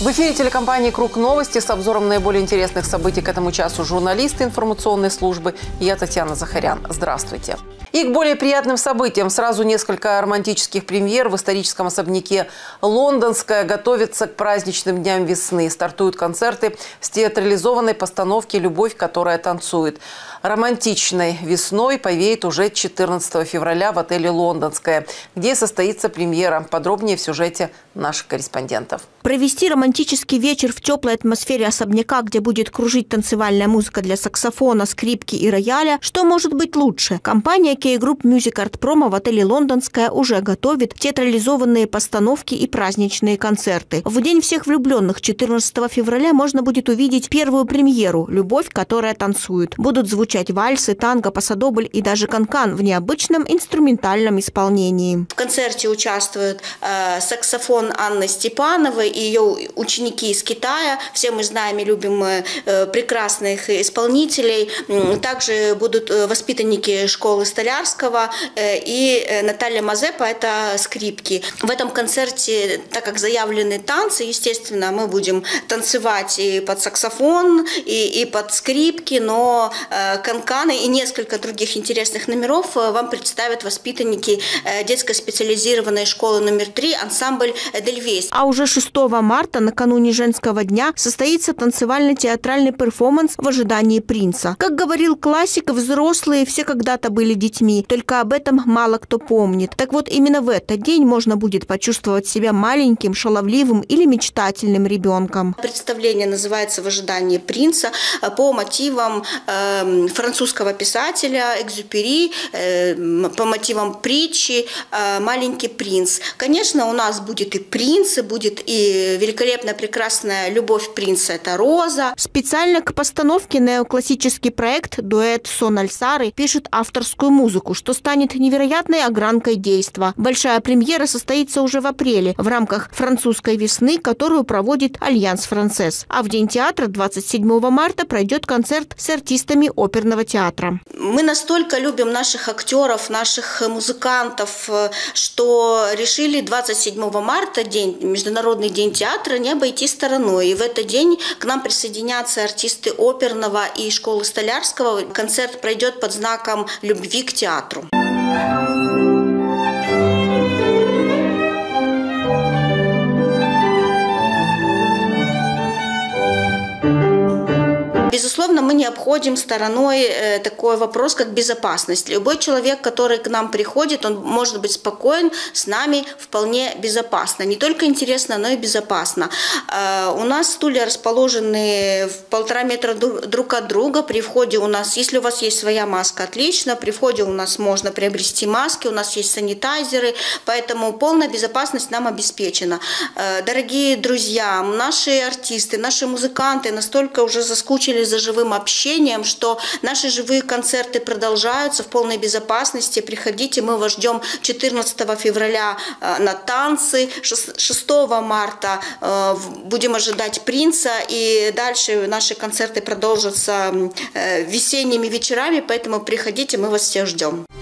В эфире телекомпании «Круг новости» с обзором наиболее интересных событий к этому часу журналисты информационной службы. Я Татьяна Захарян. Здравствуйте. И к более приятным событиям. Сразу несколько романтических премьер в историческом особняке «Лондонская» готовится к праздничным дням весны. Стартуют концерты с театрализованной постановки «Любовь, которая танцует». Романтичной весной повеет уже 14 февраля в отеле «Лондонская», где состоится премьера. Подробнее в сюжете наших корреспондентов. Провести романтический вечер в теплой атмосфере особняка, где будет кружить танцевальная музыка для саксофона, скрипки и рояля, что может быть лучше? Компания K-Group Music Art Promo в отеле «Лондонская» уже готовит театрализованные постановки и праздничные концерты. В День всех влюбленных 14 февраля можно будет увидеть первую премьеру «Любовь, которая танцует». Будут звучать вальсы, танго, пасадобль и даже канкан в необычном инструментальном исполнении. В концерте участвуют саксофон Анны Степановой и ее ученики из Китая. Все мы знаем и любим прекрасных исполнителей. Также будут воспитанники школы Столярского и Наталья Мазепа – это скрипки. В этом концерте, так как заявлены танцы, естественно, мы будем танцевать и под саксофон, и под скрипки, но канканы и несколько других интересных номеров вам представят воспитанники детской специализированной школы номер 3 ансамбль «Эдельвейс». А уже 6 марта, накануне женского дня, состоится танцевально-театральный перформанс в ожидании принца. Как говорил классик, взрослые все когда-то были детьми, только об этом мало кто помнит. Так вот, именно в этот день можно будет почувствовать себя маленьким, шаловливым или мечтательным ребенком. Представление называется «В ожидании принца» по мотивам французского писателя Экзюпери, по мотивам притчи «Маленький принц». Конечно, у нас будет и принц, будет и великолепная, прекрасная любовь принца – это Роза. Специально к постановке неоклассический проект «Дуэт Сон Альсары» пишет авторскую музыку, что станет невероятной огранкой действа. Большая премьера состоится уже в апреле в рамках французской весны, которую проводит Альянс Францез. А в День театра 27 марта пройдет концерт с артистами оперного театра. Мы настолько любим наших актеров, наших музыкантов, что решили 27 марта, Международный день театра, не обойти стороной. И в этот день к нам присоединятся артисты оперного и школы Столярского. Концерт пройдет под знаком любви к театру. Безусловно, мы не обходим стороной такой вопрос, как безопасность. Любой человек, который к нам приходит, он может быть спокоен, с нами вполне безопасно. Не только интересно, но и безопасно. У нас стулья расположены в 1,5 метра друг от друга. При входе у нас, если у вас есть своя маска, отлично. При входе у нас можно приобрести маски, у нас есть санитайзеры, поэтому полная безопасность нам обеспечена. Дорогие друзья, наши артисты, наши музыканты настолько уже заскучили за живым общением, что наши живые концерты продолжаются в полной безопасности. Приходите, мы вас ждем 14 февраля на танцы, 6 марта будем ожидать принца, и дальше наши концерты продолжатся весенними вечерами, поэтому приходите, мы вас всех ждем.